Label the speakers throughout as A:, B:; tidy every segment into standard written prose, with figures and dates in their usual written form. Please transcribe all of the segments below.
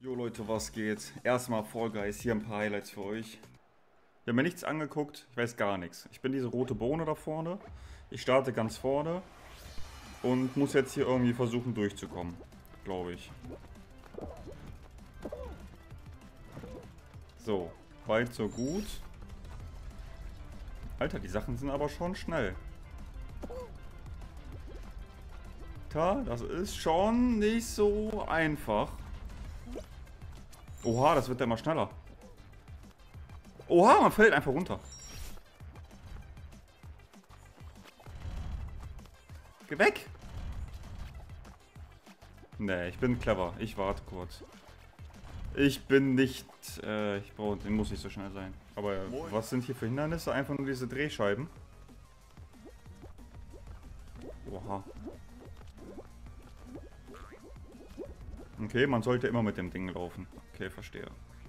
A: Jo Leute, was geht? Erstmal Fall Guys, hier ein paar Highlights für euch. Ich habe mir nichts angeguckt, ich weiß gar nichts. Ich bin diese rote Bohne da vorne. Ich starte ganz vorne und muss jetzt hier irgendwie versuchen durchzukommen, glaube ich. So, weit so gut. Alter, die Sachen sind aber schon schnell. Das ist schon nicht so einfach. Oha, das wird ja immer schneller. Oha, man fällt einfach runter. Geh weg! Nee, ich bin clever. Ich warte kurz. Ich bin nicht... ich muss nicht so schnell sein. Aber was sind hier für Hindernisse? Einfach nur diese Drehscheiben. Oha. Okay, man sollte immer mit dem Ding laufen. Okay, verstehe.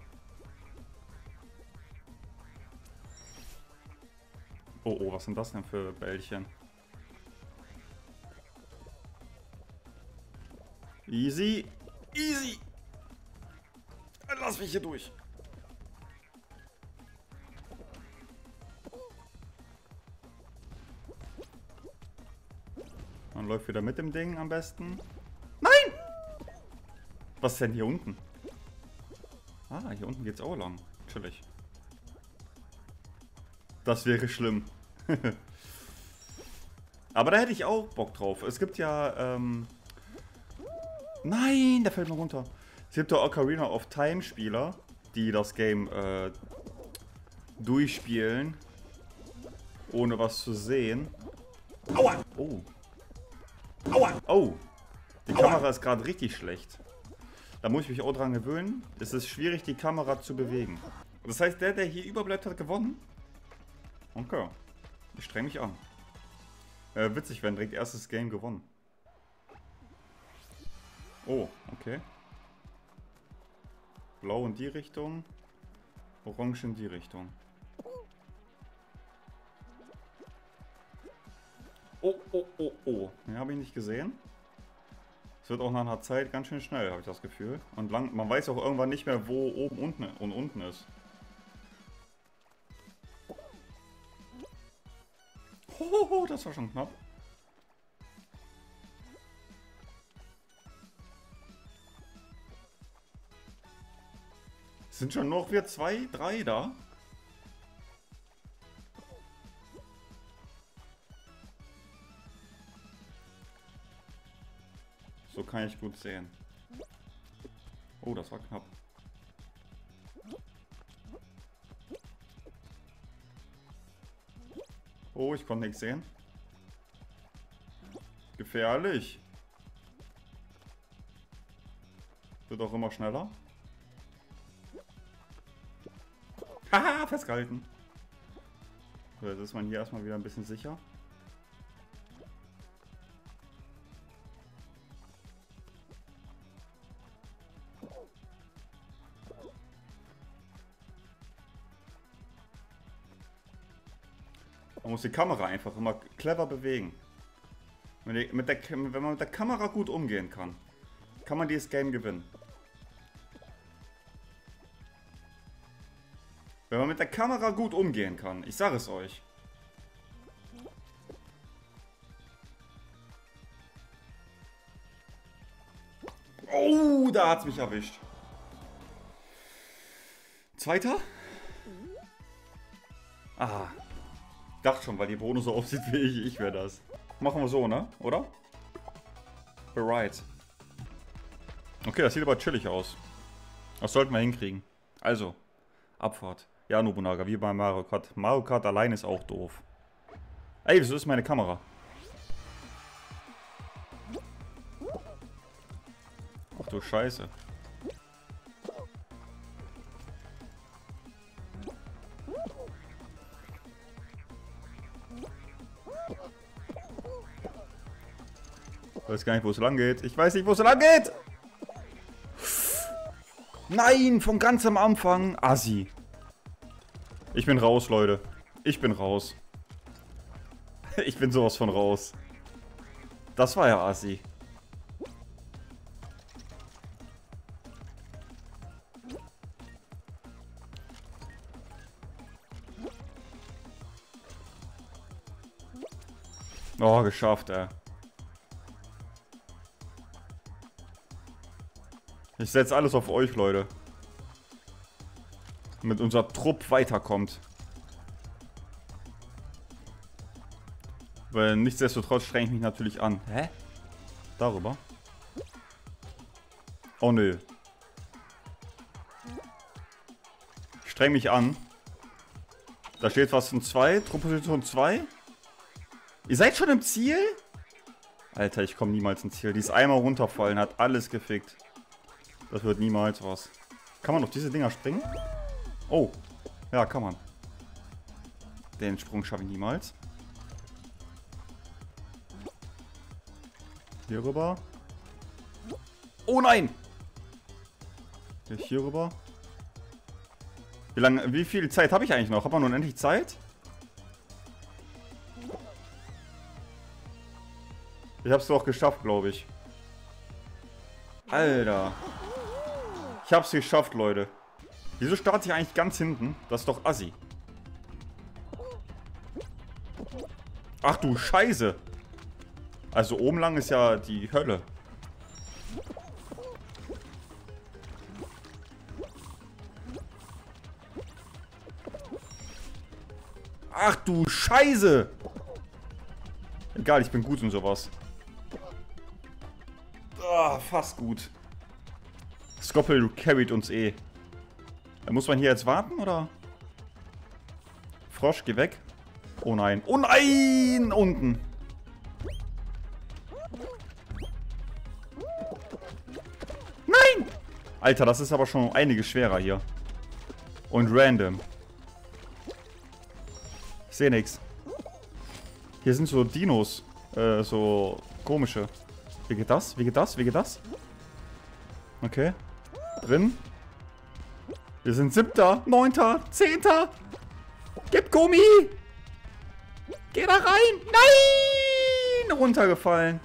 A: Oh, oh, was sind das denn für Bällchen? Easy. Easy. Lass mich hier durch. Man läuft wieder mit dem Ding am besten. Nein! Was ist denn hier unten? Ah, hier unten geht's auch lang. Chillig. Das wäre schlimm. Aber da hätte ich auch Bock drauf. Es gibt ja, Nein, der fällt mir runter. Es gibt ja Ocarina of Time Spieler, die das Game, durchspielen. Ohne was zu sehen. Aua! Oh. Aua! Oh. Die Kamera ist gerade richtig schlecht. Da muss ich mich auch dran gewöhnen. Es ist schwierig, die Kamera zu bewegen. Das heißt, der hier überbleibt, hat gewonnen? Okay. Ich streng mich an. Witzig, wenn direkt erstes Game gewonnen. Oh, okay. Blau in die Richtung. Orange in die Richtung. Oh, oh, oh, oh. Den habe ich nicht gesehen. Es wird auch nach einer Zeit ganz schön schnell, habe ich das Gefühl. Und man weiß auch irgendwann nicht mehr, wo oben unten und unten ist. Hohoho, das war schon knapp. Sind schon noch wir 2, 3 da? So kann ich gut sehen. Oh, das war knapp. Oh, ich konnte nichts sehen. Gefährlich. Wird auch immer schneller. Haha, festgehalten. So, jetzt ist man hier erstmal wieder ein bisschen sicher. Man muss die Kamera einfach immer clever bewegen. Wenn man mit der Kamera gut umgehen kann, kann man dieses Game gewinnen. Wenn man mit der Kamera gut umgehen kann, ich sage es euch. Oh, da hat's mich erwischt. Zweiter? Ah. Ich dachte schon, weil die Bohne so aussieht wie ich wäre das. Machen wir so, ne? Oder? Bereit. Okay, das sieht aber chillig aus. Das sollten wir hinkriegen. Also, Abfahrt. Ja, Nobunaga, wie bei Mario Kart. Mario Kart allein ist auch doof. Ey, wieso ist meine Kamera? Ach du Scheiße. Ich weiß gar nicht, wo es lang geht. Ich weiß nicht, wo es lang geht! Nein, von ganz am Anfang. Assi. Ich bin raus, Leute. Ich bin raus. Ich bin sowas von raus. Das war ja assi. Oh, geschafft, ey. Ich setze alles auf euch, Leute. Damit unser Trupp weiterkommt. Weil nichtsdestotrotz strenge ich mich natürlich an. Hä? Darüber? Oh nö. Ich streng mich an. Da steht was von 2. Truppposition 2. Ihr seid schon im Ziel? Alter, ich komme niemals ins Ziel. Die ist einmal runterfallen, hat alles gefickt. Das wird niemals was. Kann man auf diese Dinger springen? Oh. Ja, kann man. Den Sprung schaffe ich niemals. Hier rüber. Oh nein! Hier rüber. Wie viel Zeit habe ich eigentlich noch? Hat man unendlich Zeit? Ich habe es doch geschafft, glaube ich. Alter. Ich habe es geschafft, Leute. Wieso starte ich eigentlich ganz hinten? Das ist doch assi. Ach du Scheiße. Also oben lang ist ja die Hölle. Ach du Scheiße. Egal, ich bin gut in sowas. Ah, fast gut. Skoppel carried uns eh. Muss man hier jetzt warten, oder? Frosch, geh weg. Oh nein. Oh nein! Unten. Nein! Alter, das ist aber schon einiges schwerer hier. Und random. Ich sehe nichts. Hier sind so Dinos. So komische. Wie geht das? Wie geht das? Wie geht das? Okay. Drin. Wir sind 7., 9., 10. Gib Gummi! Geh da rein! Nein! Runtergefallen.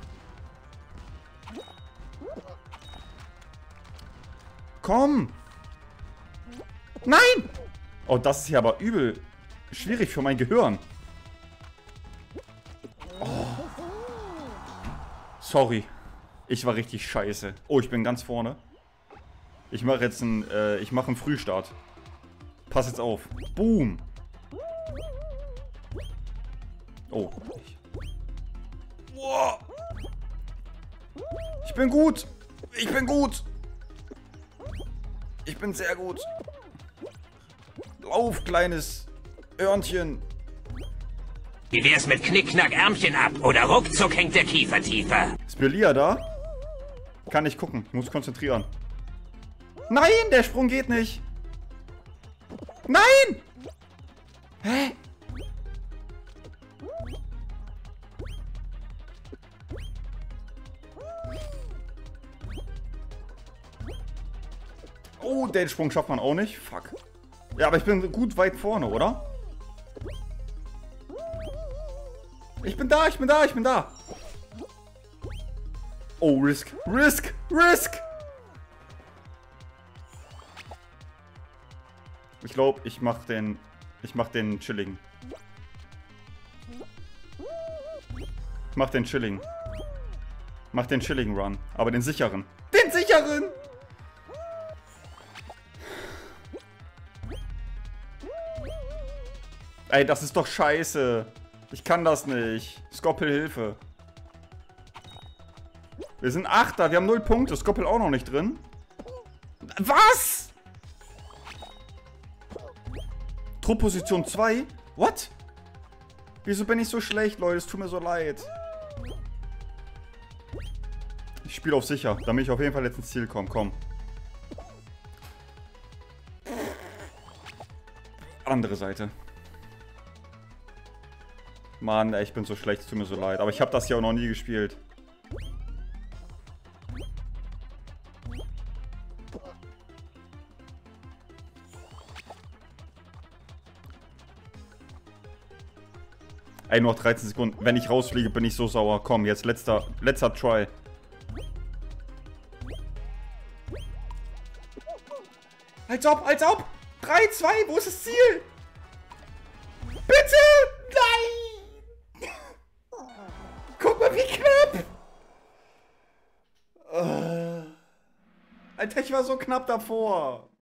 A: Komm! Nein! Oh, das ist hier aber übel schwierig für mein Gehirn. Oh. Sorry. Ich war richtig scheiße. Oh, ich bin ganz vorne. Ich mache jetzt einen Frühstart. Pass jetzt auf. Boom. Oh. Wow. Ich bin gut. Ich bin gut. Ich bin sehr gut. Lauf, kleines Hörnchen.
B: Wie wär's mit Knickknack Ärmchen ab oder ruckzuck hängt der Kiefer tiefer?
A: Ist Belia da? Kann nicht gucken. Muss konzentrieren. Nein, der Sprung geht nicht. Nein! Hä? Oh, den Sprung schafft man auch nicht. Fuck. Ja, aber ich bin gut weit vorne, oder? Ich bin da, ich bin da, ich bin da. Oh, Risk. Risk! Risk! Ich glaube, ich mach den chilligen. Ich mach den chilligen. Mach den chilligen Run. Aber den sicheren. Den sicheren! Ey, das ist doch scheiße. Ich kann das nicht. Skoppel, Hilfe. Wir sind 8. Wir haben 0 Punkte. Skoppel auch noch nicht drin. Was? Truppposition 2? What? Wieso bin ich so schlecht, Leute? Es tut mir so leid. Ich spiele auf sicher, damit ich auf jeden Fall jetzt ins Ziel komme. Komm. Andere Seite. Mann, ey, ich bin so schlecht, es tut mir so leid. Aber ich habe das ja auch noch nie gespielt. Ey, noch 13 Sekunden. Wenn ich rausfliege, bin ich so sauer. Komm, jetzt letzter Try. Als ob, als ob! 3, 2, wo ist das Ziel? Bitte! Nein! wie knapp! Alter, ich war so knapp davor.